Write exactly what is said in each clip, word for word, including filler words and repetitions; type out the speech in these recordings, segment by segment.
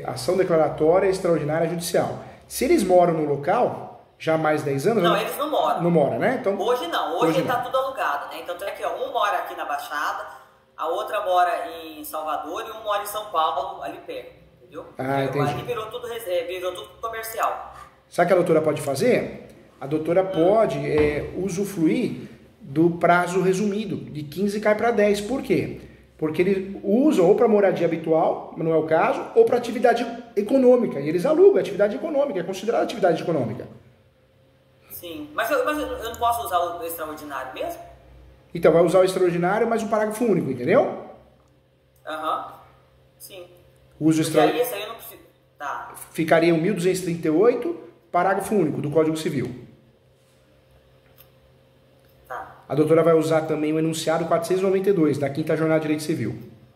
ação declaratória extraordinária judicial. Se eles moram no local, já mais dez anos... Não, né? eles não moram. Não moram, né? Então, hoje não, hoje está não. tudo alugado, né? Então tem aqui, ó, um mora aqui na Baixada, a outra mora em Salvador e um mora em São Paulo, ali perto, entendeu? Ah, entendi. Ali virou tudo, virou tudo comercial. Sabe o que a doutora pode fazer? A doutora hum. pode é, usufruir do prazo resumido, de quinze cai para dez. Por quê? Porque eles usam ou para moradia habitual, mas não é o caso, ou para atividade econômica. E eles alugam, atividade econômica, é considerada atividade econômica. Sim, mas eu, mas eu não posso usar o extraordinário mesmo? Então, vai usar o extraordinário, mas o parágrafo único, entendeu? Aham, uhum. Sim. Uso extraordinário. Esse aí eu não preciso. Tá. Ficaria o mil duzentos e trinta e oito, parágrafo único do Código Civil. Tá. A doutora vai usar também o enunciado quatrocentos e noventa e dois, da Quinta Jornada de Direito Civil.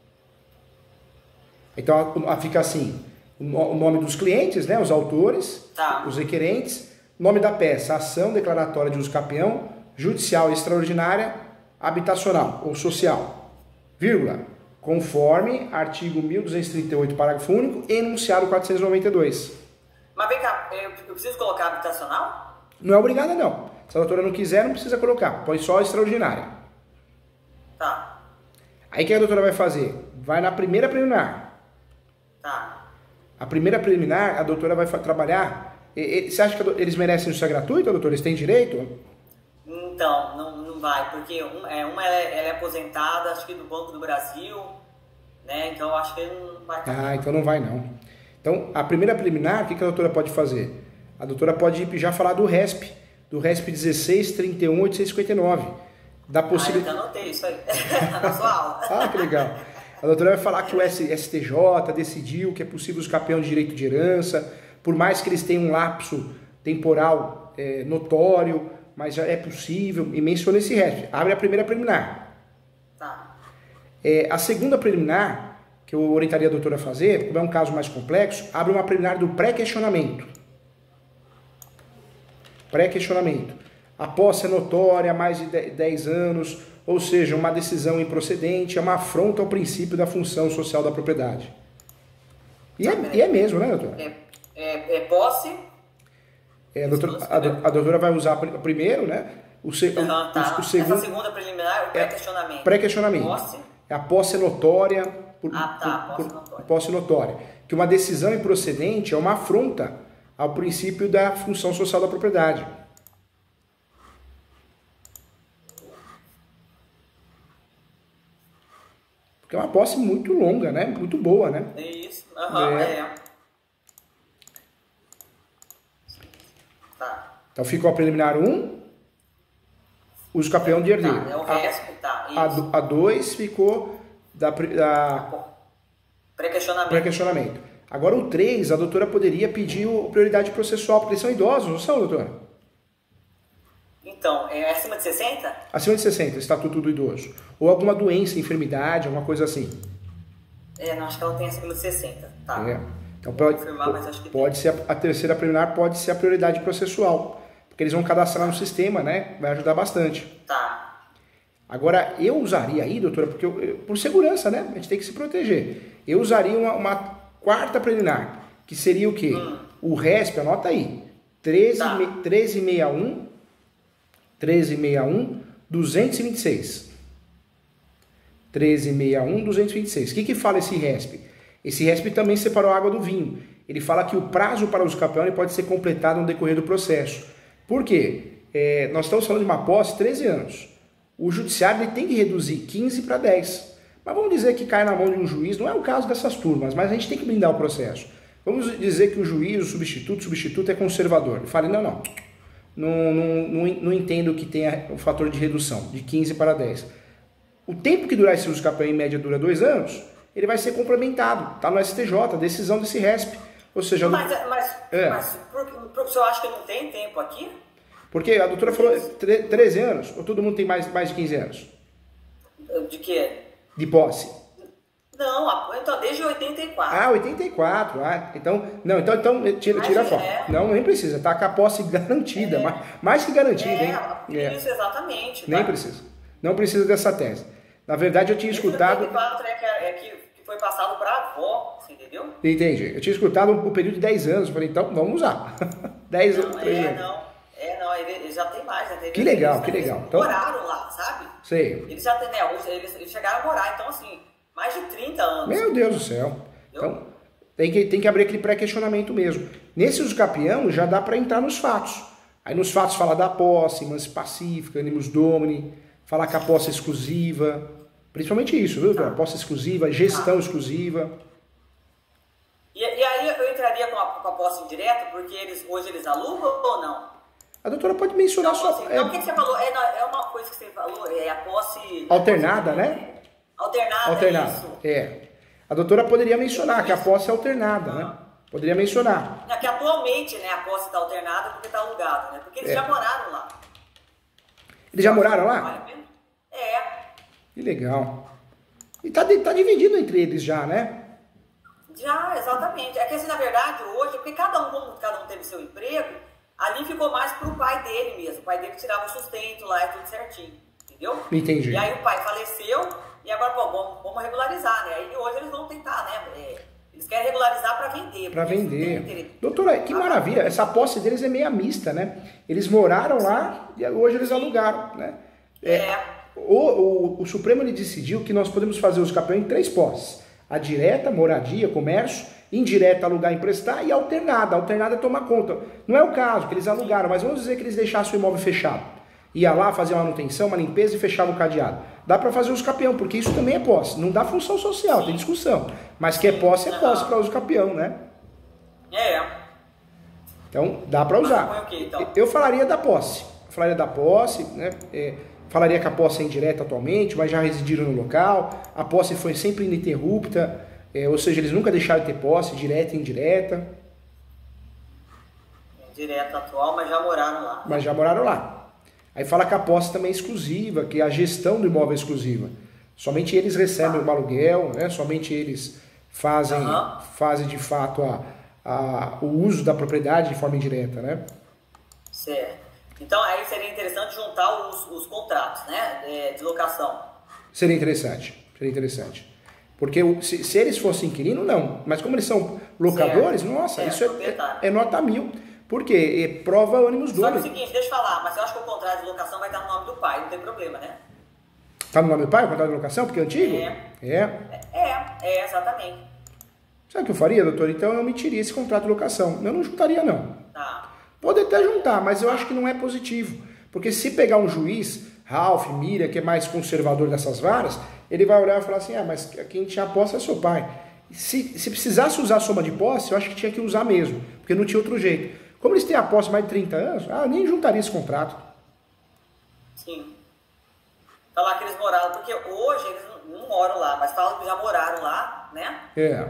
Então, fica assim, o nome dos clientes, né, os autores, tá. os requerentes, nome da peça, ação declaratória de uso capião, judicial extraordinária, habitacional ou social, vírgula, conforme artigo mil duzentos e trinta e oito, parágrafo único, enunciado quatrocentos e noventa e dois. Mas vem cá, eu preciso colocar habitacional? Não é obrigada, não. Se a doutora não quiser, não precisa colocar. Põe só extraordinária. Tá. Aí o que a doutora vai fazer? Vai na primeira preliminar. Tá. A primeira preliminar, a doutora vai trabalhar... E, e, você acha que eles merecem isso gratuito, doutora? Eles têm direito? Então, não, não vai, porque um, é, uma ela é, ela é aposentada, acho que do Banco do Brasil, né? Então eu acho que ele não vai... Ah, então não vai não. Então, a primeira preliminar, o que a doutora pode fazer? A doutora pode já falar do R E S P, do R E S P dezesseis, trinta e um, oitocentos e cinquenta e nove. Da possibilidade... Ah, eu já anotei isso aí, na sua aula. Ah, que legal. A doutora vai falar que o S T J decidiu que é possível os campeões de direito de herança, por mais que eles tenham um lapso temporal é, notório, mas já é possível, e menciona esse R E S P. Abre a primeira preliminar. Tá. É, a segunda preliminar, que eu orientaria a doutora a fazer, como é um caso mais complexo, abre uma preliminar do pré-questionamento. Pré-questionamento. A posse é notória há mais de dez anos, ou seja, uma decisão improcedente, é uma afronta ao princípio da função social da propriedade. E é, e é mesmo, né, doutora? É, é, é posse... É, a, doutora, a, a doutora vai usar primeiro, né? O, se, uhum, tá. o, o segundo, essa segunda preliminar, o pré-questionamento. É, pré-questionamento. Posse. A posse notória. Por, ah, tá. Por, posse notória. Posse notória. Que uma decisão improcedente é uma afronta ao princípio da função social da propriedade. Porque é uma posse muito longa, né? Muito boa, né? É isso. Aham, uhum, é. é. Então ficou a preliminar um, uso capião de herdeiro. Tá, é o resto, tá. Isso. A dois ficou da, da pré-questionamento. pré-questionamento. Agora o três, a doutora poderia pedir o prioridade processual, porque eles são idosos, não são, doutora? Então, é acima de sessenta? Acima de sessenta, estatuto do idoso. Ou alguma doença, enfermidade, alguma coisa assim. É, não, acho que ela tem acima de sessenta, tá. É. Então pode, confirmar, mas acho que pode ser a, a terceira preliminar pode ser a prioridade processual, porque eles vão cadastrar no sistema, né? Vai ajudar bastante. Tá. Agora, eu usaria aí, doutora, porque eu, eu, por segurança, né? A gente tem que se proteger. Eu usaria uma, uma quarta preliminar, que seria o quê? Hum. O R E S P, anota aí, treze sessenta e um, treze sessenta e um, duzentos e vinte e seis. treze sessenta e um, duzentos e vinte e seis. O que que fala esse R E S P? Esse R E S P também separou a água do vinho. Ele fala que o prazo para o uso capião pode ser completado no decorrer do processo. Por quê? É, nós estamos falando de uma posse de treze anos. O judiciário ele tem que reduzir quinze para dez. Mas vamos dizer que cai na mão de um juiz, não é o caso dessas turmas, mas a gente tem que blindar o processo. Vamos dizer que o juiz, o substituto, o substituto é conservador. Ele fala, não, não, não, não, não, não entendo que tenha o fator de redução, de quinze para dez. O tempo que durar esse uso capião em média dura dois anos, ele vai ser complementado, está no S T J, decisão desse R E S P. Ou seja, mas, não... mas, é. mas o senhor acha que não tem tempo aqui? Porque a doutora falou treze anos, ou todo mundo tem mais, mais de quinze anos? De quê? De posse. Não, então desde oitenta e quatro. Ah, oitenta e quatro. Ah, então, não, então, então tira, tira fora. É. Não, nem precisa, tá com a posse garantida, é. mais, mais que garantida, é, hein? Isso, é. exatamente. Nem tá? precisa. Não precisa dessa tese. Na verdade, eu tinha escutado... oitenta e quatro é que, é que foi passado para a avó, entendeu? entendeu? Entendi. Eu tinha escutado o período de dez anos, eu falei, então vamos usar. dez anos, Não, três é, anos. não. É, não, ele, ele já tem mais, né? Eles, Que legal, eles, que eles legal. Então, moraram lá, sabe? sei. Eles já tem, né? Eles, eles chegaram a morar, então assim, mais de trinta anos. Meu Deus do céu. Então, tem que, tem que abrir aquele pré-questionamento mesmo. Nesse uso capião, já dá para entrar nos fatos. Aí nos fatos fala da posse, mansi pacífica, animus domini, falar que a posse é exclusiva, principalmente isso, viu? Tá. A posse exclusiva, gestão tá. exclusiva. E, e aí eu entraria com a, com a posse indireta, porque eles, hoje eles alugam ou não? A doutora pode mencionar não, só... Assim, é... Não, o que você falou? É, é uma coisa que você falou, é a posse... Alternada, a posse, né? Alternada, alternada, isso. é. A doutora poderia mencionar isso. que a posse é alternada, né? Poderia mencionar. É que atualmente, né, a posse está alternada porque está alugado, né? Porque eles é. já moraram lá. Eles já moraram lá? É. Que legal. E tá, tá dividido entre eles já, né? Já, exatamente. É que assim, na verdade, hoje, porque cada um, como cada um teve seu emprego, ali ficou mais pro pai dele mesmo. O pai dele tirava o sustento lá e tudo certinho. Entendeu? Entendi. E aí o pai faleceu e agora, pô, vamos, vamos regularizar, né? Aí hoje eles vão tentar, né? É, eles querem regularizar para vender. Para vender. Doutora, que maravilha. Essa posse deles é meia mista, né? Eles moraram lá e hoje eles alugaram, né? É. é. O, o, o Supremo ele decidiu que nós podemos fazer os capião em três posses. A direta, moradia, comércio, indireta, alugar, emprestar, e alternada. A alternada é tomar conta. Não é o caso que eles alugaram, mas vamos dizer que eles deixassem o imóvel fechado. Ia lá fazer uma manutenção, uma limpeza e fechava o cadeado. Dá para fazer uso capião, porque isso também é posse. Não dá função social, Sim. tem discussão. Mas que é posse, é posse para uso capião, né? É. Então, dá para usar. Okay, então. Eu falaria da posse. Eu falaria da posse, né? É, falaria que a posse é indireta atualmente, mas já residiram no local. A posse foi sempre ininterrupta, é, ou seja, eles nunca deixaram de ter posse, direta e indireta. Indireta atual, mas já moraram lá. Mas já moraram lá. Aí fala que a posse também é exclusiva, que a gestão do imóvel é exclusiva. Somente eles recebem ah. o aluguel, né? Somente eles fazem, uhum. fazem de fato a, a, o uso da propriedade de forma indireta, né? Certo. Então aí seria interessante juntar os, os contratos, né, de locação. Seria interessante, seria interessante. Porque se, se eles fossem inquilino, não. Mas como eles são locadores, certo. nossa, certo. isso é, é, é nota mil. Por quê? É prova ânimos dois. Só que é o seguinte, deixa eu falar, mas eu acho que o contrato de locação vai estar no nome do pai, não tem problema, né? Tá no nome do pai o contrato de locação? Porque é antigo? É. É, é, é exatamente. Sabe o que eu faria, doutor? Então eu omitiria esse contrato de locação. Eu não juntaria, não. Tá. Pode até juntar, mas eu acho que não é positivo. Porque se pegar um juiz, Ralph, Mira, que é mais conservador dessas varas, ele vai olhar e falar assim, ah, mas quem tinha posse é seu pai. Se, se precisasse usar a soma de posse, eu acho que tinha que usar mesmo, porque não tinha outro jeito. Como eles têm a posse mais de trinta anos, ah, eu nem juntaria esse contrato. Sim. Falar que eles moraram, porque hoje eles não moram lá, mas falam que já moraram lá, né? É.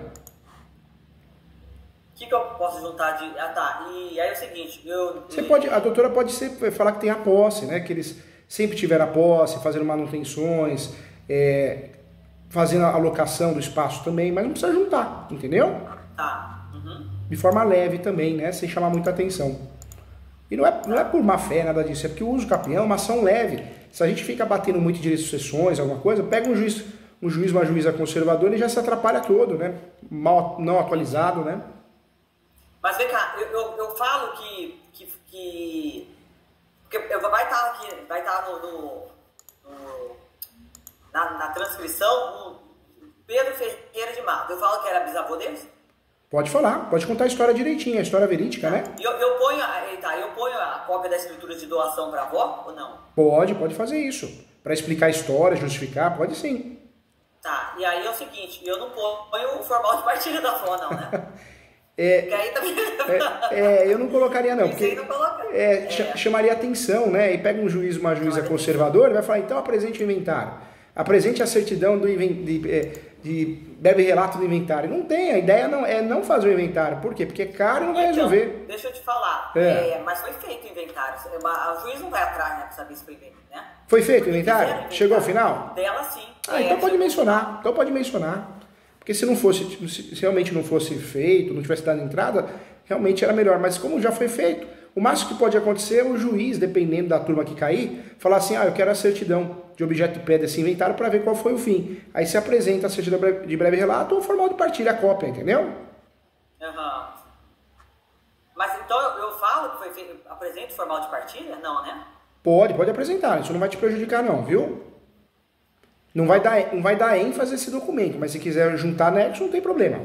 O que, que eu posso juntar de... Ah, tá. E aí é o seguinte, eu... Você pode, a doutora pode ser, falar que tem a posse, né? Que eles sempre tiveram a posse, fazendo manutenções, é, fazendo a alocação do espaço também, mas não precisa juntar, entendeu? Tá. Uhum. De forma leve também, né? Sem chamar muita atenção. E não é, não é por má fé, nada disso, é porque o uso capião é uma ação leve. Se a gente fica batendo muito em direitos de sucessões, alguma coisa, pega um juiz, um juiz, uma juíza conservadora e já se atrapalha todo, né? Mal, não atualizado, né? Mas vem cá, eu, eu, eu falo que, que, que, que eu, vai estar aqui, vai estar no, no, no na, na transcrição o Pedro Ferreira de Mato. Eu falo que era bisavô deles? Pode falar, pode contar a história direitinho, a história verídica, né? Eu, eu, ponho, tá, eu ponho a cópia da escritura de doação para a avó ou não? Pode, pode fazer isso. Para explicar a história, justificar, pode sim. Tá, e aí é o seguinte, eu não ponho o formal de partilha da avó não, né? É, também... é, é, eu não colocaria não, porque não coloca. é, é. chamaria atenção, né? E pega um juiz, uma juíza conservadora e vai falar, então apresente o inventário, apresente a certidão do inven... de, de breve relato do inventário. Não tem, a ideia não, é não fazer o inventário. Por quê? Porque é caro e não vai então, resolver. Deixa eu te falar, é. É, mas foi feito o inventário, o juiz não vai atrás, né, pra saber se foi feito, né? Foi feito o inventário? inventário? Chegou ao final? Dela sim. Ah, é, então pode mencionar, então pode mencionar. Porque se não fosse, se realmente não fosse feito, não tivesse dado entrada, realmente era melhor. Mas como já foi feito, O máximo que pode acontecer é o juiz, dependendo da turma que cair, falar assim, ah, eu quero a certidão de objeto de pé desse inventário para ver qual foi o fim. Aí você apresenta a certidão de breve relato ou o formal de partilha, a cópia, entendeu? Uhum. Mas então eu, eu falo que foi feito, apresento o formal de partilha? Não, né? Pode, pode apresentar, isso não vai te prejudicar não, viu? Não vai dar, não vai dar ênfase a esse documento, mas se quiser juntar anexo, não tem problema.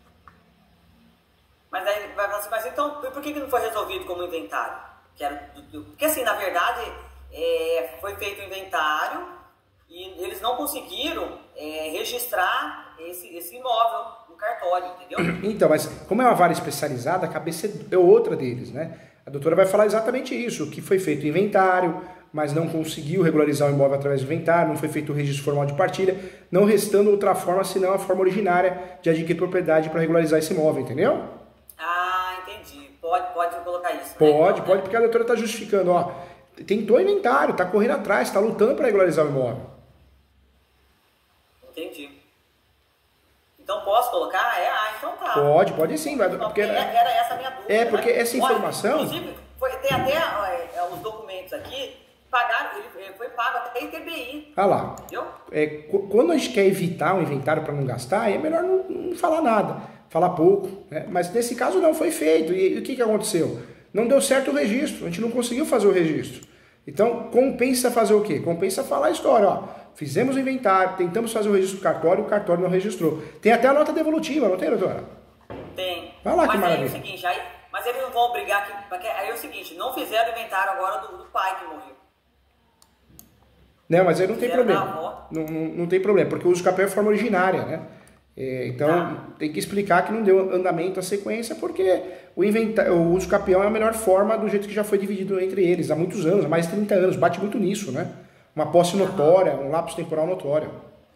Mas aí vai falar assim, mas então por que, que não foi resolvido como inventário? Que era do, do, porque assim, na verdade, é, foi feito o inventário e eles não conseguiram é, registrar esse, esse imóvel no cartório, entendeu? Então, mas como é uma vara especializada, a cabeça é outra deles, né? A doutora vai falar exatamente isso, que foi feito o inventário, mas não conseguiu regularizar o imóvel através do inventário, não foi feito o registro formal de partilha, não restando outra forma senão a forma originária de adquirir propriedade para regularizar esse imóvel, entendeu? Ah, entendi. Pode, pode colocar isso, né? Pode, então, pode, né? porque a doutora está justificando, ó, tentou o inventário, está correndo atrás, está lutando para regularizar o imóvel. Entendi. Então posso colocar? É, ah, então tá. Pode, pode sim. Vai, Então, porque, era, era essa a minha dúvida. É, porque né? essa informação... Olha, inclusive, foi, tem até é, os documentos aqui, pagaram, ele foi pago até I T B I. Ah lá. Entendeu? É, quando a gente quer evitar o inventário para não gastar, é melhor não, não falar nada, falar pouco, né? Mas nesse caso não foi feito. E, e o que, que aconteceu? Não deu certo o registro, a gente não conseguiu fazer o registro. Então, compensa fazer o quê? Compensa falar a história, ó. Fizemos o inventário, tentamos fazer o registro do cartório, o cartório não registrou. Tem até a nota devolutiva, não tem, doutora? Tem. Vai lá, mas que aí maravilha. é o seguinte, aí, mas eles não vão obrigar que. Porque aí é o seguinte, não fizeram o inventário agora do, do pai que morreu. Não, mas aí não tem Fizeram da problema. avó. Não, não, não tem problema, porque o uso capel é forma originária, né? É, então, Tá. tem que explicar que não deu andamento à sequência, porque o, inventa... o uso capião é a melhor forma do jeito que já foi dividido entre eles há muitos anos, há mais de trinta anos, bate muito nisso, né? Uma posse notória, um lapso temporal notório.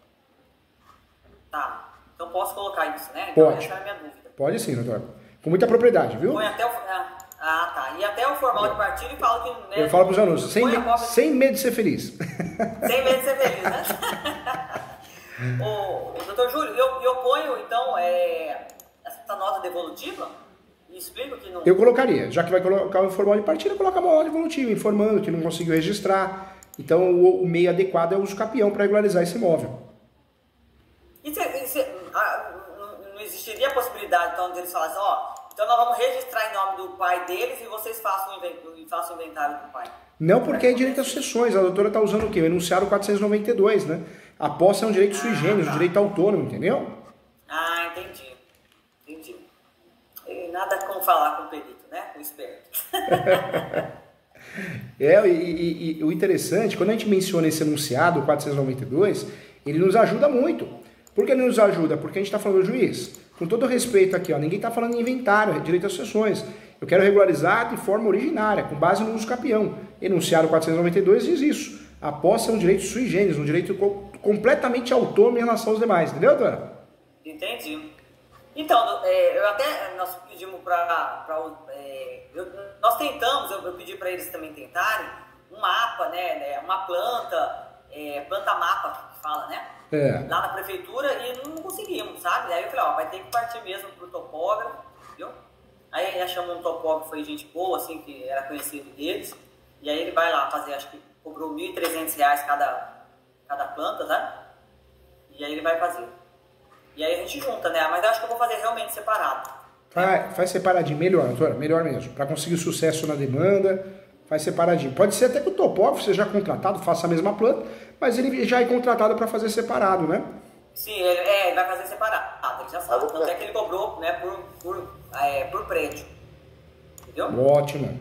Tá. Então posso colocar isso, né? Então Pode. essa é a minha dúvida. Pode sim, doutor. Com muita propriedade, viu? Põe até o. Ah, ah, tá. E até o formal de partilha e falo que. Né, Eu falo para os alunos, sem, põe a me... cópia- sem medo de ser feliz. Sem medo de ser feliz, né? Ô, doutor Júlio, eu, eu ponho, então, é, essa nota devolutiva e explico que não... Eu colocaria, já que vai colocar o formal de partilha, coloca uma nota devolutiva, informando que não conseguiu registrar. Então, o, o meio adequado é o uso capião para regularizar esse imóvel. E se, e se, ah, não- não existiria a possibilidade, então, deles falarem assim, ó, então nós vamos registrar em nome do pai deles e vocês façam o inven- façam o inventário do pai. Não porque é direito às sucessões. A doutora está usando o quê? O enunciado quatrocentos e noventa e dois, né? A posse é um direito sui generis, um direito autônomo, entendeu? Ah, entendi. Entendi. E nada como falar com o perito, né? Com o esperto. É, e, e- e o interessante, quando a gente menciona esse enunciado quatrocentos e noventa e dois, ele nos ajuda muito. Por que ele nos ajuda? Porque a gente está falando do juiz. Com todo respeito aqui, ó, ninguém está falando em inventário, é direito às sucessões. Eu quero regularizar de forma originária, com base no uso capião. Enunciado quatrocentos e noventa e dois diz isso. A posse é um direito sui generis, um direito co- completamente autônomo em relação aos demais, entendeu, doutora? Entendi. Então, é, eu até, nós pedimos para... É, eu- nós tentamos, eu, eu pedi para eles também tentarem, um mapa, né, né, uma planta, é, planta mapa, que fala, né? É. Lá na prefeitura e não conseguimos, sabe? Aí eu falei, ó, vai ter que partir mesmo pro topógrafo, entendeu? Aí achamos um topógrafo aí, gente boa, assim, que era conhecido deles, e aí ele vai lá fazer, acho que cobrou mil e trezentos reais cada, cada planta, sabe? E aí ele vai fazer. E aí a gente junta, né? Mas eu acho que eu vou fazer realmente separado. Faz, faz separadinho, melhor, doutora, melhor mesmo. Para conseguir sucesso na demanda, faz separadinho. Pode ser até que o topógrafo seja contratado, faça a mesma planta, mas ele já é contratado para fazer separado, né? Sim, ele, é, ele vai fazer separado, ele já sabe. Tanto é que ele cobrou, né, por, por, é, por prédio. Entendeu? Ótimo.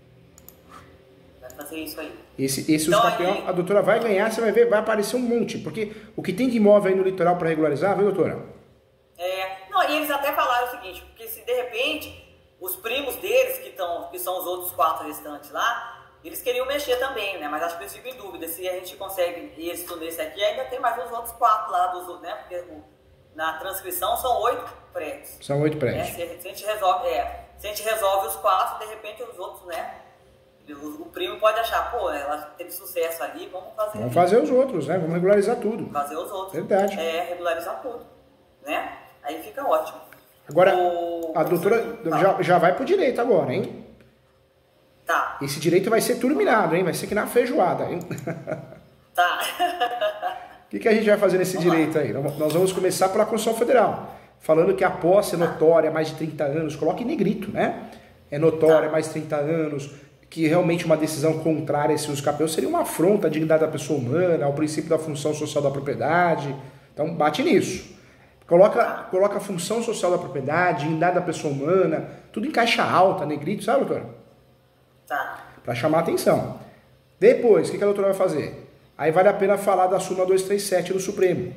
Vai fazer isso aí. Esse, esse Então, uso capião, aí- a doutora vai ganhar, você vai ver, vai aparecer um monte. Porque o que tem de imóvel aí no litoral para regularizar, viu, doutora? É, não, e eles até falaram o seguinte, porque se de repente os primos deles, que, tão, que são os outros quatro restantes lá, eles queriam mexer também, né? Mas acho que eles ficam em dúvida se a gente consegue êxito nesse aqui, ainda tem mais os outros quatro lá, dos, né? Porque o- na transcrição são oito prédios. São oito Né? prédios. Se, a- se a gente resolve, é, se a gente resolve os quatro, de repente os outros, né? O, o primo pode achar, pô, ela teve sucesso ali, vamos fazer. Vamos fazer os outros, né? Vamos regularizar tudo. fazer os outros. Verdade. É, regularizar tudo, né? Aí fica ótimo. Agora, O- a doutora Tá. já, já vai pro direito agora, hein? Tá. Esse direito vai ser turminado, hein? Vai ser que na feijoada, hein? Tá. O que, que a gente vai fazer nesse Vamos direito lá. aí? Nós vamos começar pela Constituição Federal, falando que a posse é notória há mais de trinta anos, coloca em negrito, né? É notória há mais de trinta anos, que realmente uma decisão contrária a esse uso capião seria uma afronta à dignidade da pessoa humana, ao princípio da função social da propriedade. Então, bate nisso. Coloca, coloca a função social da propriedade, dignidade da pessoa humana, tudo em caixa alta, negrito, sabe, doutora? Tá. Para chamar a atenção. Depois, o que a doutora vai fazer? Aí vale a pena falar da súmula duzentos e trinta e sete do Supremo.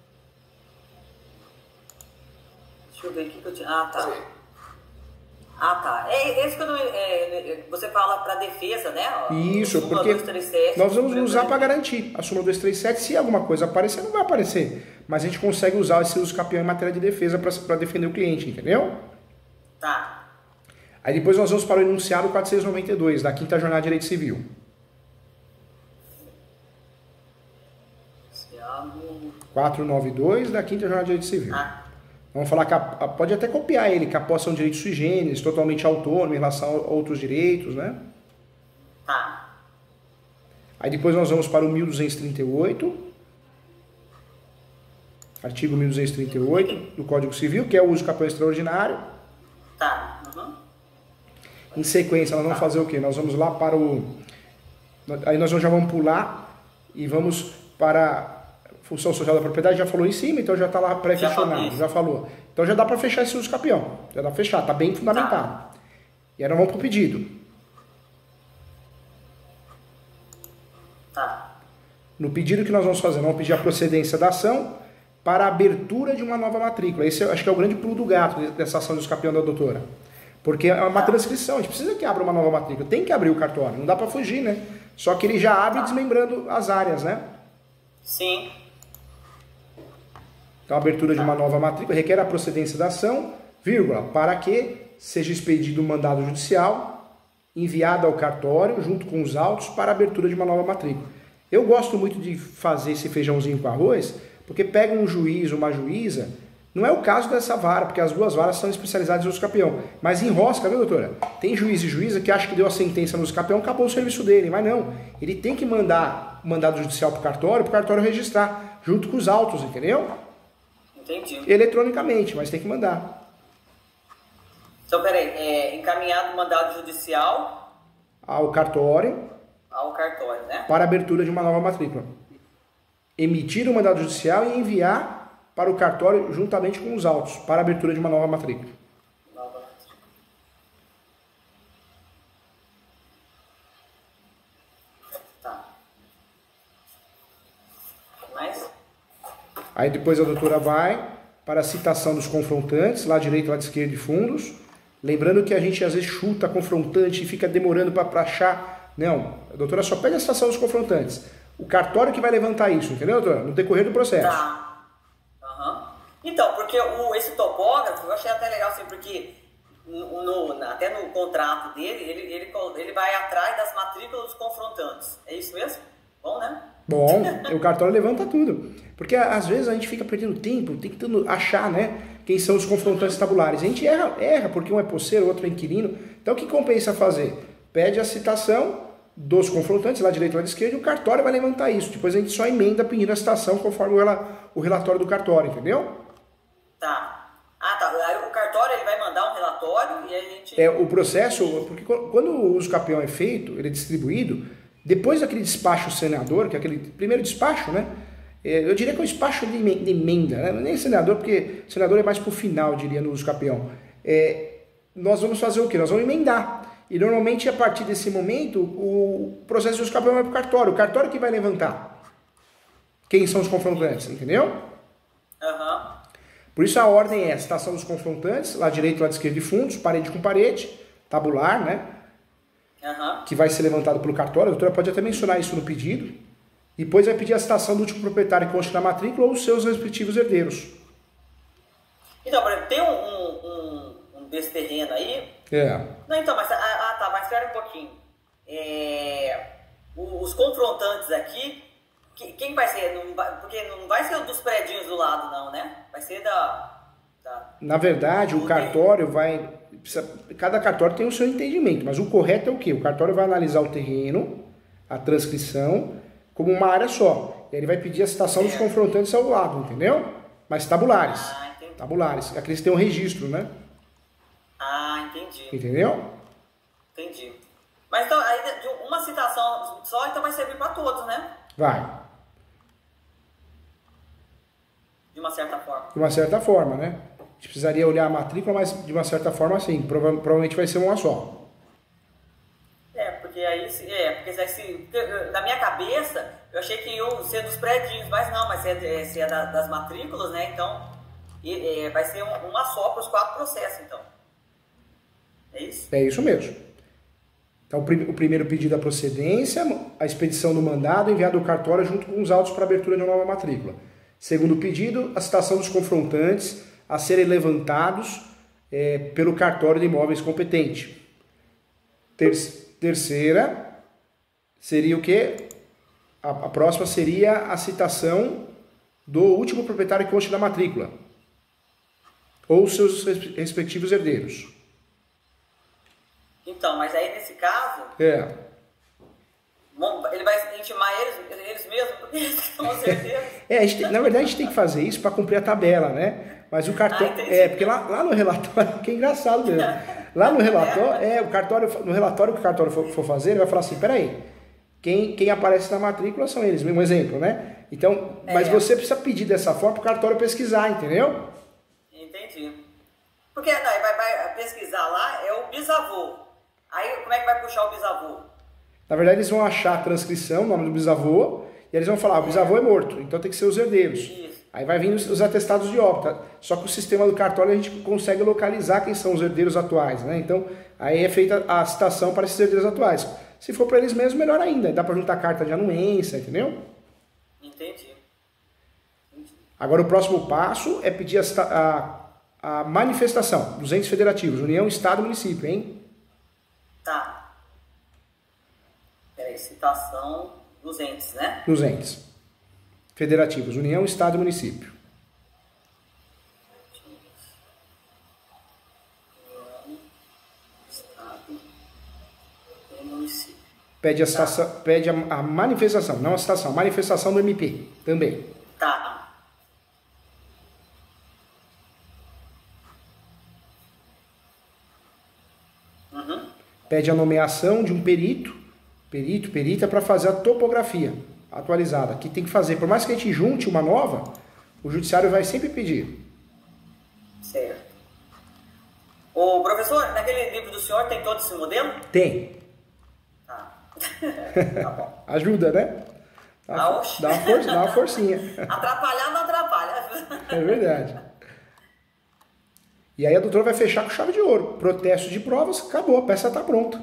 Deixa eu ver o que eu tinha. Ah, tá. Ah, tá. É esse que eu não, é, você fala para defesa, né? Isso, súmula porque duzentos e trinta e sete, nós vamos Supremo usar para garantir. A súmula duzentos e trinta e sete, se alguma coisa aparecer, não vai aparecer. Mas a gente consegue usar esse uso capião em matéria de defesa para defender o cliente, entendeu? Tá. Aí depois nós vamos para o enunciado quatrocentos e noventa e dois, da quinta Jornada de Direito Civil. quatrocentos e noventa e dois da quinta Jornada de Direito Civil. Ah. Vamos falar que a, a, pode até copiar ele, que a posse é um direito sui generis, totalmente autônomo em relação a outros direitos, né? Tá. Aí depois nós vamos para o mil duzentos e trinta e oito, artigo mil duzentos e trinta e oito do Código Civil, que é o uso capião extraordinário. Tá. Uhum. Em sequência, nós vamos fazer o quê? Nós vamos lá para o... Aí nós já vamos pular e vamos para a função social da propriedade, já falou em cima, então já está lá pré-questionado, já, já falou. Então já dá para fechar esse uso capião, já dá para fechar, está bem fundamentado. Tá. E aí nós vamos para o pedido. Tá. No pedido que nós vamos fazer, nós vamos pedir a procedência da ação para a abertura de uma nova matrícula. Esse eu acho que é o grande pulo do gato dessa ação de uso capião da doutora. Porque é uma transcrição, a gente precisa que abra uma nova matrícula, tem que abrir o cartório, não dá para fugir, né? Só que ele já abre desmembrando as áreas, né? Sim. Então, a abertura de uma nova matrícula requer a procedência da ação, vírgula, para que seja expedido um mandado judicial enviado ao cartório, junto com os autos, para a abertura de uma nova matrícula. Eu gosto muito de fazer esse feijãozinho com arroz, porque pega um juiz ou uma juíza, não é o caso dessa vara, porque as duas varas são especializadas em uso capião, mas enrosca, viu, doutora? Tem juiz e juíza que acha que deu a sentença no uso capião, acabou o serviço dele, mas não. Ele tem que mandar o mandado judicial para o cartório, para o cartório registrar, junto com os autos, entendeu? Entendi. Eletronicamente, mas tem que mandar. Então, peraí, é, encaminhado o mandado judicial Ao cartório. Ao cartório, né? Para a abertura de uma nova matrícula. Emitir o mandado judicial e enviar para o cartório juntamente com os autos, para a abertura de uma nova matrícula. Nova matrícula. Tá. Mais? Aí depois a doutora vai para a citação dos confrontantes, lá direito, lá de esquerda de fundos. Lembrando que a gente às vezes chuta confrontante e fica demorando para achar. Não, a doutora só pega a citação dos confrontantes. O cartório que vai levantar isso, entendeu, doutora? No decorrer do processo. Tá. Uhum. Então, porque o, esse topógrafo, eu achei até legal assim, porque no, no, até no contrato dele, ele, ele, ele vai atrás das matrículas dos confrontantes. É isso mesmo? Bom, né? Bom, o cartório levanta tudo. Porque às vezes a gente fica perdendo tempo, tentando achar, né, quem são os confrontantes tabulares. A gente erra, erra porque um é posseiro, o outro é inquilino. Então o que compensa fazer? Pede a citação dos confrontantes, lá direito e lá de esquerda, e o cartório vai levantar isso. Depois a gente só emenda pedindo a citação conforme o relatório do cartório, entendeu? Tá. Ah, tá. Aí o cartório ele vai mandar um relatório e a gente... É, o processo, porque quando o uso capião é feito, ele é distribuído, depois daquele despacho senador, que é aquele primeiro despacho, né? Eu diria que é o despacho de emenda, né? Nem senador, porque senador é mais pro final, eu diria, no uso capião. É, nós vamos fazer o quê? Nós vamos emendar. E normalmente, a partir desse momento, o processo de uso capião vai pro cartório. O cartório que vai levantar quem são os confrontantes, entendeu? Aham. Uhum. Por isso a ordem é a citação dos confrontantes, lá direito, lá de esquerda de fundos, parede com parede, tabular, né? Uhum. Que vai ser levantado pelo cartório. A doutora pode até mencionar isso no pedido. Depois vai pedir a citação do último proprietário que conste na matrícula ou os seus respectivos herdeiros. Então, por exemplo, tem um, um, um desse terreno aí. É. Não, então, mas, ah, ah, tá, mas espera um pouquinho. É, os confrontantes aqui, quem vai ser? Não vai, porque não vai ser o dos predinhos do lado, não, né? Vai ser da... da Na verdade, o cartório vai precisa, cada cartório tem o seu entendimento, mas o correto é o quê? O cartório vai analisar o terreno, a transcrição, como uma área só. E aí ele vai pedir a citação dos confrontantes ao lado, entendeu? Mas tabulares. Ah, entendi. Tabulares. Aqueles que têm um registro, né? Ah, entendi. Entendeu? Entendi. Mas então, aí, de uma citação só, então vai servir para todos, né? Vai. De uma certa forma. De uma certa forma, né? A gente precisaria olhar a matrícula, mas de uma certa forma, sim. Prova provavelmente vai ser uma só. É, porque aí, se, é, porque aí se, porque, na minha cabeça, eu achei que ia ser dos prédios, mas não, mas se é, se é da, das matrículas, né? Então, e, é, vai ser um, uma só para os quatro processos, então. É isso? É isso mesmo. Então, o, prim o primeiro pedido é a procedência, a expedição do mandado enviado ao cartório junto com os autos para abertura de uma nova matrícula. Segundo pedido, a citação dos confrontantes a serem levantados é, pelo cartório de imóveis competente. Ter terceira seria o quê? A, a próxima seria a citação do último proprietário que conste da matrícula ou seus respectivos herdeiros. Então, mas aí nesse caso, é. bom, ele vai intimar eles, eles mesmos, porque eles são os herdeiros. É, a gente tem, na verdade a gente tem que fazer isso para cumprir a tabela, né? Mas o cartório. Ah, é, porque lá, lá no relatório, que é engraçado mesmo. Lá no relatório, é, o cartório, no relatório que o cartório for, for fazer, ele vai falar assim, peraí, quem, quem aparece na matrícula são eles, mesmo exemplo, né? Então, mas é. você precisa pedir dessa forma para o cartório pesquisar, entendeu? Entendi. Porque não, vai, vai pesquisar lá, é o bisavô. Aí como é que vai puxar o bisavô? Na verdade, eles vão achar a transcrição, o nome do bisavô, e eles vão falar, o bisavô é morto, então tem que ser os herdeiros. Isso. Aí vai vindo os, os atestados de óbito. Só que o sistema do cartório a gente consegue localizar quem são os herdeiros atuais, né? Então, aí é feita a citação para esses herdeiros atuais. Se for para eles mesmos, melhor ainda. Dá para juntar carta de anuência, entendeu? Entendi. Entendi. Agora, o próximo passo é pedir a, a, a manifestação dos entes federativos, União, Estado e Município, hein? Tá. Peraí, citação dos entes, né? Dos entes federativos, União, Estado e Município. União, Estado e Município. Pede a, citação, tá. pede a, a manifestação, não a citação, a manifestação do M P também. Tá. Uhum. Pede a nomeação de um perito, perito, perita, para fazer a topografia atualizada, que tem que fazer, por mais que a gente junte uma nova, o judiciário vai sempre pedir. Certo. Ô, professor, naquele livro do senhor tem todo esse modelo? Tem. Tá. Tá bom. Ajuda, né? Dá, Ah, dá, uma força, dá uma forcinha. Atrapalhar não atrapalha. É verdade. E aí a doutora vai fechar com chave de ouro. Protesto de provas, acabou, a peça está pronta.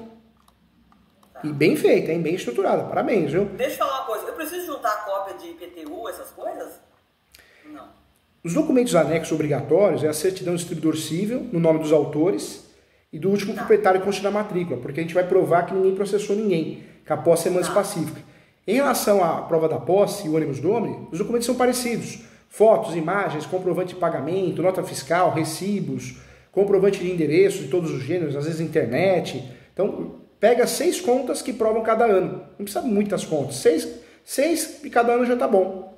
E bem feita, hein? Bem estruturada. Parabéns, viu? Deixa eu falar uma coisa. Eu preciso juntar cópia de I P T U, essas coisas? Não. Os documentos anexos obrigatórios é a certidão do distribuidor civil, no nome dos autores, e do último tá. proprietário que conste na matrícula, porque a gente vai provar que ninguém processou ninguém, que a posse é mansa tá. pacífica. Em relação à prova da posse e o ônibus domini, os documentos são parecidos. Fotos, imagens, comprovante de pagamento, nota fiscal, recibos, comprovante de endereço de todos os gêneros, às vezes internet. Então, pega seis contas que provam cada ano. Não precisa de muitas contas. Seis, seis de cada ano já tá bom.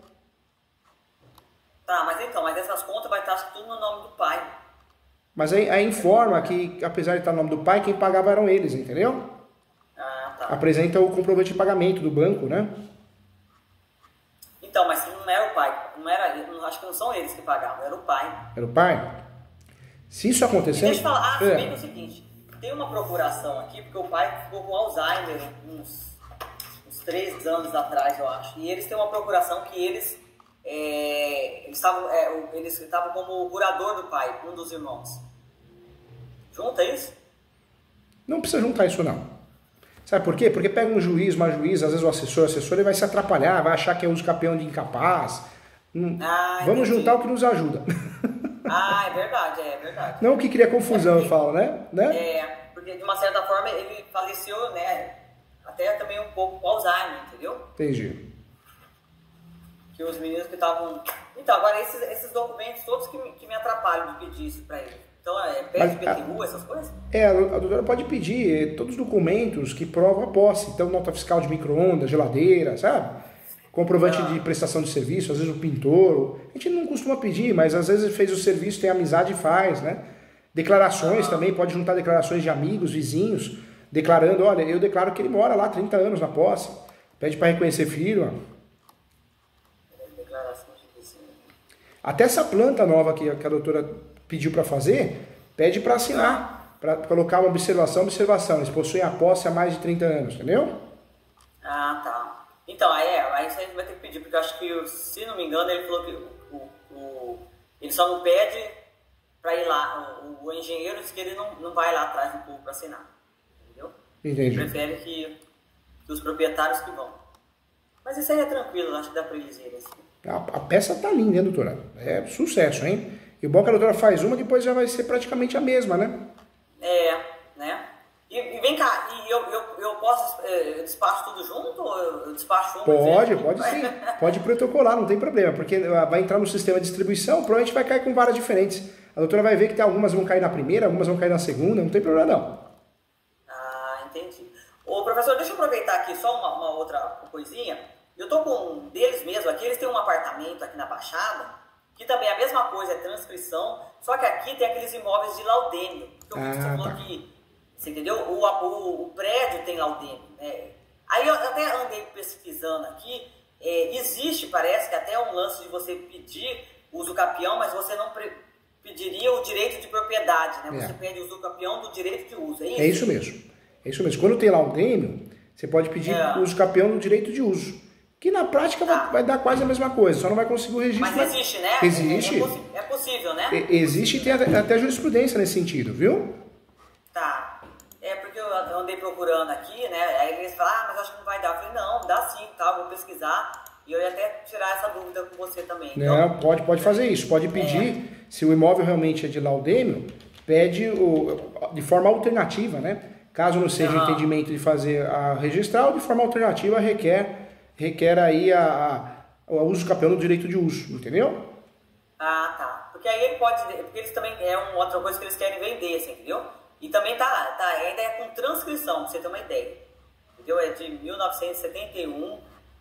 Tá, mas então, mas essas contas vai estar tudo no nome do pai. Mas aí, aí informa que, apesar de estar no nome do pai, quem pagava eram eles, entendeu? Ah, tá. Apresenta o comprovante de pagamento do banco, né? Então, mas não era o pai, não era, não, acho que não são eles que pagavam, era o pai. Era o pai? Se isso acontecer... E deixa eu falar, ah, se bem que é o seguinte, tem uma procuração aqui, porque o pai ficou com Alzheimer uns, uns três anos atrás, eu acho, e eles têm uma procuração que eles é, eles estavam é, eles estavam como curador do pai, um dos irmãos. Junta isso? Não precisa juntar isso, não. Sabe por quê? Porque pega um juiz, uma juíza, às vezes o assessor, o assessor, ele vai se atrapalhar, vai achar que é um campeão de incapaz. Ah, Vamos entendi. juntar o que nos ajuda. Ah, é verdade, é verdade. Não o que cria confusão, é porque, eu falo, né? né? É, porque de uma certa forma ele faleceu, né? Até também um pouco com Alzheimer, entendeu? Entendi. Que os meninos que estavam... Então, agora esses, esses documentos todos que me, que me atrapalham de pedir isso pra ele. Então, é, pede P T U, essas coisas? É, a doutora pode pedir todos os documentos que provam a posse. Então, nota fiscal de micro-ondas, geladeira, sabe? Comprovante ah. de prestação de serviço, às vezes o pintor. A gente não costuma pedir, mas às vezes fez o serviço, tem amizade e faz, né? Declarações ah. também, pode juntar declarações de amigos, vizinhos, declarando, olha, eu declaro que ele mora lá há trinta anos na posse. Pede para reconhecer filho, ó. Declarações de vizinho. Até essa planta nova que, que a doutora pediu para fazer, pede para assinar, para colocar uma observação, observação. Eles possuem a posse há mais de trinta anos, entendeu? Ah, tá. Então, aí, é, aí isso a gente vai ter que pedir, porque eu acho que, se não me engano, ele falou que o, o, ele só não pede para ir lá, o, o engenheiro disse que ele não, não vai lá atrás do povo para assinar, entendeu? Entendi. Ele prefere que, que os proprietários que vão. Mas isso aí é tranquilo, acho que dá para eles irem assim. A, a peça tá linda, hein, doutora? É sucesso, hein? E o bom é que a doutora faz uma, depois já vai ser praticamente a mesma, né? É, né? E, e vem cá, e eu, eu, eu posso, eu despacho tudo junto? Ou eu despacho uma? Pode, pode sim. Pode protocolar, não tem problema, porque vai entrar no sistema de distribuição, provavelmente vai cair com varas diferentes. A doutora vai ver que tem algumas vão cair na primeira, algumas vão cair na segunda, não tem problema não. Ah, entendi. Ô, professor, deixa eu aproveitar aqui só uma, uma outra coisinha. Eu tô com um deles mesmo aqui, eles têm um apartamento aqui na Baixada, que também é a mesma coisa, é transcrição, só que aqui tem aqueles imóveis de laudêmio. Que ah, você falou tá. que, você entendeu? O, o, o prédio tem laudêmio, né? Aí eu até andei pesquisando aqui, é, existe, parece que até um lance de você pedir uso capião, mas você não pre, pediria o direito de propriedade, né? É. Você pede uso capião do direito de uso, é isso? É isso mesmo, é isso mesmo. Quando tem laudêmio, você pode pedir é. uso capião do direito de uso. Que na prática vai, vai dar quase a mesma coisa, só não vai conseguir o registro. Mas existe, né? Existe. É, é, é possível, né? Existe e tem até, até jurisprudência nesse sentido, viu? Tá. É porque eu andei procurando aqui, né? Aí eles falam, ah, mas acho que não vai dar. Eu falei, não, dá sim, tá, vou pesquisar. E eu ia até tirar essa dúvida com você também. Então, não, pode, pode fazer isso. Pode pedir, é. se o imóvel realmente é de laudêmio, pede o, de forma alternativa, né? Caso não seja uhum. entendimento de fazer a registral, de forma alternativa requer... requer aí a, a, o uso capião do direito de uso, entendeu? Ah, tá. Porque aí ele pode, porque eles também, é uma outra coisa que eles querem vender, assim, entendeu? E também tá, tá, ainda é com transcrição, pra você ter uma ideia. Entendeu? É de mil novecentos e setenta e um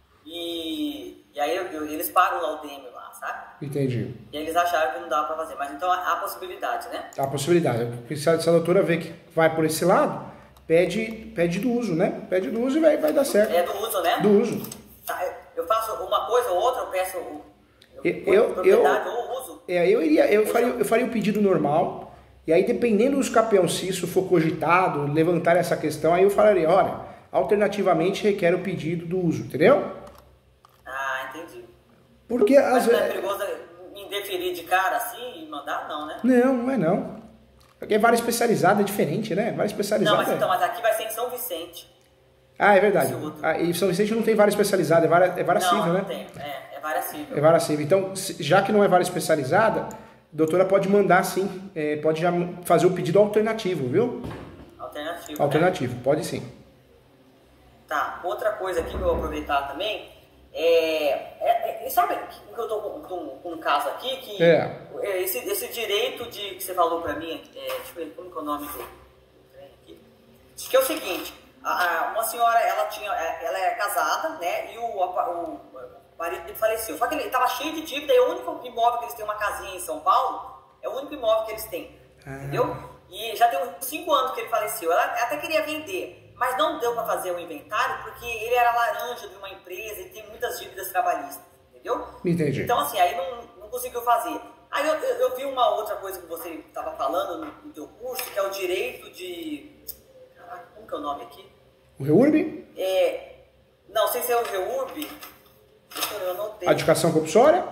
e, e aí eu, eu, eles pagam lá o laudêmio lá, sabe? Entendi. E aí eles acharam que não dava pra fazer, mas então há, há possibilidade, né? Há possibilidade. Porque se a, se a doutora vê que vai por esse lado, pede, pede do uso, né? Pede do uso e vai, vai dar certo. É do uso, né? Do uso. Tá, eu faço uma coisa ou outra, eu peço eu, eu, propriedade eu, ou uso. É, eu, iria, eu, faria, eu faria o pedido normal, e aí dependendo dos capião, se isso for cogitado, levantar essa questão, aí eu falaria, olha, alternativamente requer o pedido do uso, entendeu? Ah, entendi. Porque Mas às não vezes... é perigoso me deferir de cara assim e mandar, não, né? Não, não é não. Porque vara especializada é diferente, né? Vara especializada. Não, mas é... então, mas aqui vai ser em São Vicente. Ah, é verdade. Ah, e São Vicente não tem vara especializada, é vara, é vara não, civil, não né? Tem. É, é vara civil. É vara civil. Então, já que não é vara especializada, a doutora pode mandar sim, é, pode já fazer o pedido alternativo, viu? Alternativo. Alternativo, né? Pode sim. Tá, outra coisa aqui que eu vou aproveitar também, é, é, é sabe que eu tô com, com, com um caso aqui, que é. esse, esse direito de, que você falou pra mim, é, deixa eu ver, como que é o nome do trem aqui? Diz que é o seguinte, a, a, uma senhora, ela, tinha, ela é casada, né, e o, a, o marido dele faleceu, só que ele estava cheio de dívida, e o único imóvel que eles têm, uma casinha em São Paulo, é o único imóvel que eles têm, ah. entendeu? E já tem uns cinco anos que ele faleceu, ela até queria vender, mas não deu para fazer o inventário porque ele era laranja de uma empresa e tem muitas dívidas trabalhistas, entendeu? Entendi. Então, assim, aí não, não conseguiu fazer. Aí eu, eu, eu vi uma outra coisa que você estava falando no, no teu curso, que é o direito de... Caraca, como que é o nome aqui? O REURB? É... Não, sem ser o REURB. Eu anotei. Adjudicação compulsória?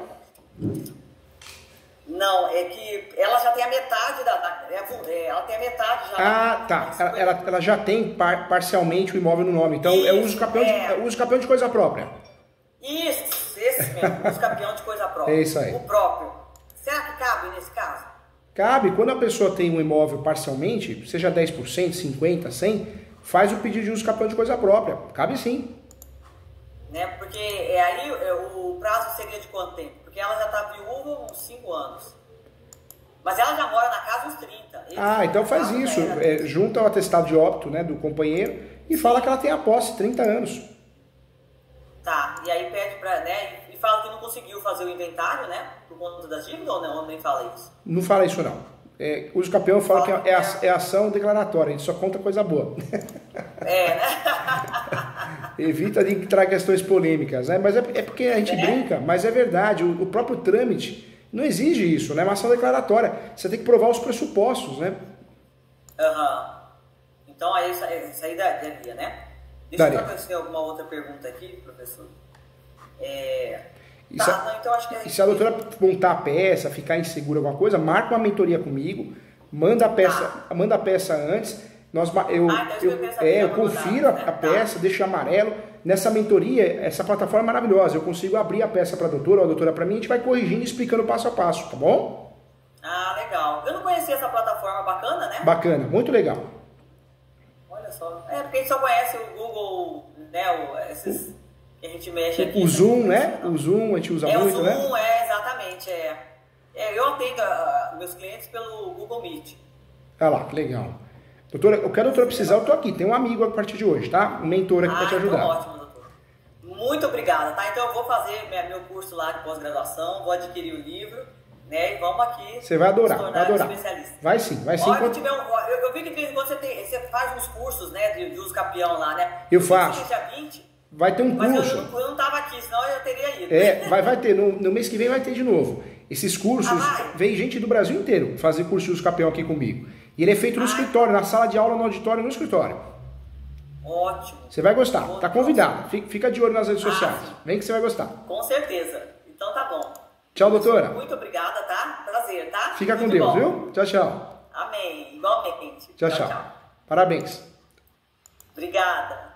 Não, é que ela já tem a metade da... da é, ela tem a metade já. Ah, da, tá. Ela, ela, ela já tem par, parcialmente o imóvel no nome. Então, isso, é uso capião, é... de, é uso capião de coisa própria. Isso, esse mesmo. Uso capião de coisa própria. É isso aí. O próprio. Será que cabe nesse caso? Cabe. Quando a pessoa tem um imóvel parcialmente, seja dez por cento, cinquenta por cento, cem por cento, faz o pedido de uso capião de coisa própria. Cabe sim. Né? Porque é, aí o prazo seria de quanto tempo? Porque ela já está viúva há uns cinco anos. Mas ela já mora na casa uns trinta. Eles Ah, então faz isso. É, junta o atestado de óbito, né, do companheiro e fala que ela tem a posse, trinta anos. Tá, e aí pede pra, né, e fala que não conseguiu fazer o inventário, né, por conta das dívidas ou não? Ou nem fala isso? Não fala isso, não. É, o uso campeão fala que é, é ação declaratória, a gente só conta coisa boa. É, né? Evita de entrar questões polêmicas, né? Mas é, é porque a gente é. brinca, mas é verdade, o, o próprio trâmite não exige isso, né? É uma ação declaratória. Você tem que provar os pressupostos, né? Aham. Uhum. Então aí isso, isso aí daria, né? Deixa daria. eu ver se tem alguma outra pergunta aqui, professor. É... E, tá, se a, não, então acho que é... e se a doutora montar a peça, ficar insegura alguma coisa, marca uma mentoria comigo, manda a peça, tá. manda a peça antes, nós, eu, ah, então eu, eu, é, eu confiro a, a peça, tá. deixo amarelo. Nessa mentoria, essa plataforma é maravilhosa, eu consigo abrir a peça para a doutora ou a doutora para mim, a gente vai corrigindo e explicando passo a passo, tá bom? Ah, legal. Eu não conhecia essa plataforma, bacana, né? Bacana, muito legal. Olha só. É, porque a gente só conhece o Google, né, o, esses que a gente mexe aqui. O Zoom, né? O Zoom a gente usa é, muito, né? O Zoom, né? é, exatamente, é. é eu atendo uh, meus clientes pelo Google Meet. Olha lá, que legal. Doutora, o que a doutora precisar, eu tô aqui. Tem um amigo a partir de hoje, tá? Um mentor aqui ah, para te ajudar. Então, ótimo, doutor. Muito obrigada, tá? Então eu vou fazer minha, meu curso lá de pós-graduação, vou adquirir o livro, né? E vamos aqui. Você vai adorar, vai adorar. Especialista. Vai sim, vai sim. Olha, enquanto... tiver um, eu, eu vi que de vez em quando você, tem, você faz uns cursos, né? De, de uso campeão lá, né? Eu faço. Dia vinte, vai ter um mas curso. Mas eu, eu não tava aqui, senão eu teria ido. É, vai, vai ter. No, no mês que vem vai ter de novo. Esses cursos, ah, vem gente do Brasil inteiro fazer curso de uso campeão aqui comigo. E ele é feito no ah, escritório, na sala de aula, no auditório, no escritório. Ótimo. Você vai gostar. Tá convidado. Fica de olho nas redes ah, sociais. Sim. Vem que você vai gostar. Com certeza. Então tá bom. Tchau, doutora. Muito obrigada, tá? Prazer, tá? Fica Muito com Deus, bom. viu? Tchau, tchau. Amém. Igualmente. Tchau, tchau. tchau. Parabéns. Obrigada.